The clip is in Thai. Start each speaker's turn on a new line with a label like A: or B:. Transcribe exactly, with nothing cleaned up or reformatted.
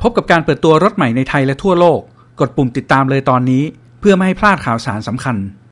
A: บกับการเปิดตัวรถใหม่ในไทยและทั่วโลกกดปุ่มติดตามเลยตอนนี้เพื่อไม่ให้พลาดข่าวสารสำคัญ